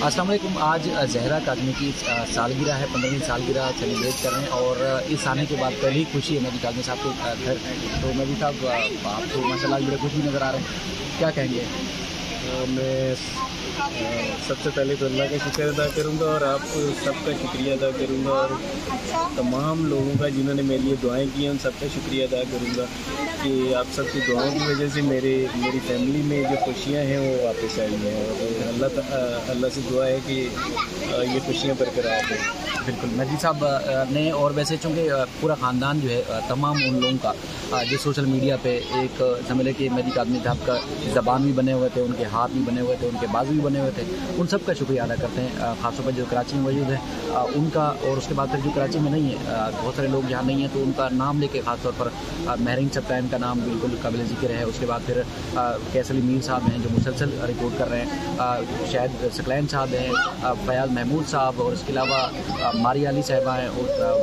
अस्सलाम वालेकुम। आज ज़हरा काज़मी की सालगिरह है, 15वीं सालगिरह सेलिब्रेट कर रहे हैं और इस आने के बाद पहली खुशी है मेहदी काज़मी साहब के घर। तो मेहदी साहब आपको माशाल्लाह बड़े खुश भी नज़र आ रहे हैं, क्या कहेंगे? मैं सबसे पहले तो अल्लाह का शुक्र अदा करूँगा और आप सबका शुक्रिया अदा करूँगा और तमाम लोगों का जिन्होंने मेरे लिए दुआएं की हैं उन सबका शुक्रिया अदा करूँगा कि आप सबकी दुआओं की वजह से मेरी फैमिली में जो खुशियाँ हैं वो वापस आई हैं और अल्लाह से दुआ है कि ये खुशियाँ बरकरार रहें। बिल्कुल मेहदी साहब ने और वैसे चूँकि पूरा ख़ानदान जो है तमाम उन लोगों का जो सोशल मीडिया पे एक समझ लें कि मेहदी काज़मी साहब का ज़बान भी बने हुए थे, उनके हाथ भी बने हुए थे, उनके बाजू भी बने हुए थे, उन सब का शुक्रिया अदा करते हैं। ख़ासतौर पर जो कराची में मौजूद है उनका, और उसके बाद फिर जो कराची में नहीं है बहुत सारे लोग यहाँ नहीं हैं तो उनका नाम लेके ख़ासतौर पर महरीन सप्तान का नाम बिल्कुल काबिल ज़िक्र है। उसके बाद फिर कैसर अली मीर साहब हैं जो मुसलसल रिपोर्ट कर रहे हैं, शायद सकलैन साहब हैं, फयाज महमूद साहब, और इसके अलावा मारिया अली साहिबा हैं,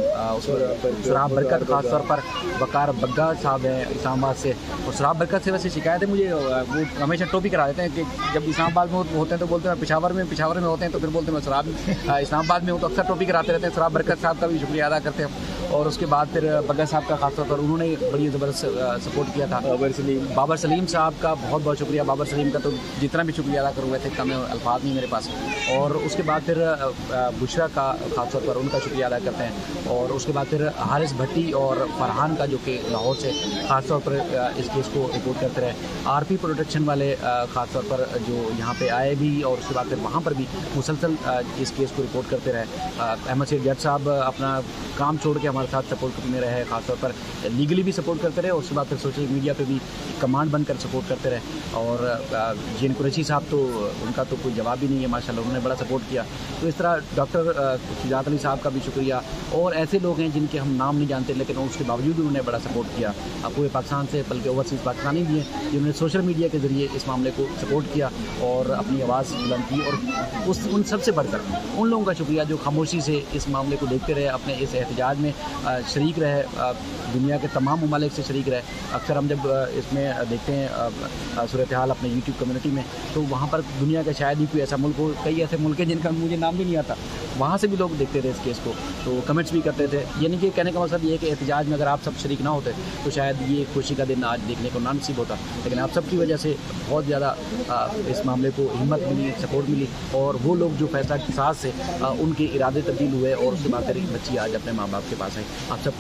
सुराब बरकत ख़ास तौर पर वकार बग्गा साहब हैं इस्लामाबाद से। और सुराब बरकत से वैसे शिकायत है मुझे, वो हमेशा टोपी करा देते हैं कि जब इस्लामाबाद में होते हैं तो बोलते हैं पेशावर में होते हैं तो फिर बोलते हैं मैं सुराब इस्लामाबाद में हूँ, तो अक्सर टोपी कराते रहते हैं। सुराब बरकत साहब का भी शुक्रिया अदा करते हैं। और उसके बाद फिर बग्गा साहब का खासतौर पर उन्होंने बड़ी ज़बरदस्त सपोर्ट किया था। बाबर सलीम साहब का बहुत बहुत शुक्रिया। बाबर सलीम का तो जितना भी शुक्रिया अदा करूँगा थे कम अल्फाज नहीं मेरे पास। और उसके बाद फिर बुशरा का खासतौर पर उनका शुक्रिया अदा करते हैं। और उसके बाद फिर हारिस भट्टी और फरहान का जो कि लाहौर से ख़ासतौर पर इस केस को रिपोर्ट करते रहे। आरपी प्रोटेक्शन वाले ख़ासतौर पर जो यहाँ पे आए भी और उसके बाद फिर वहाँ पर भी मुसलसल इस केस को रिपोर्ट करते रहे। अहमद शेख जट साहब अपना काम छोड़ के हमारे साथ सपोर्ट करने रहे, ख़ासतौर पर लीगली भी सपोर्ट करते रहे और उसके बाद फिर सोशल मीडिया पे भी कमांड बनकर सपोर्ट करते रहे। और जीन कुरैशी साहब तो उनका तो कोई जवाब ही नहीं है, माशाल्लाह उन्होंने बड़ा सपोर्ट किया। तो इस तरह डॉक्टर शुजात अली साहब का भी शुक्रिया। और ऐसे लोग हैं जिनके हम नाम नहीं जानते लेकिन उसके बावजूद भी उन्होंने बड़ा सपोर्ट किया पूरे पाकिस्तान से, बल्कि ओवरसीज़ पाकिस्तानी भी हैं जिन्होंने सोशल मीडिया के ज़रिए इस मामले को सपोर्ट किया और अपनी आवाज़ बुलंद की। और उन सबसे बढ़कर उन लोगों का शुक्रिया जो खामोशी से इस मामले को देखते रहे, अपने इस एहतजाज में शरीक रहे, दुनिया के तमाम ममालिक से शरीक रहे। अक्सर हम जब इसमें देखते हैं सूरत हाल अपने यूट्यूब कम्युनिटी में तो वहाँ पर दुनिया का शायद ही कोई ऐसा मुल्क हो, कई ऐसे मुल्क हैं जिनका मुझे नाम भी नहीं आता, वहाँ से भी लोग देखते थे इस केस को, तो कमेंट्स भी करते थे। यानी कि कहने का मतलब ये है कि एहतजाज में अगर आप सब शरीक ना होते तो शायद ये खुशी का दिन आज देखने को ना नसीब होता। लेकिन आप सबकी वजह से बहुत ज़्यादा इस मामले को हिम्मत मिली, सपोर्ट मिली और वो लोग जो फैसला के साथ से उनके इरादे तब्दील हुए और उसके बाद फिर एक बच्ची आज अपने माँ बाप के पास है। आप सब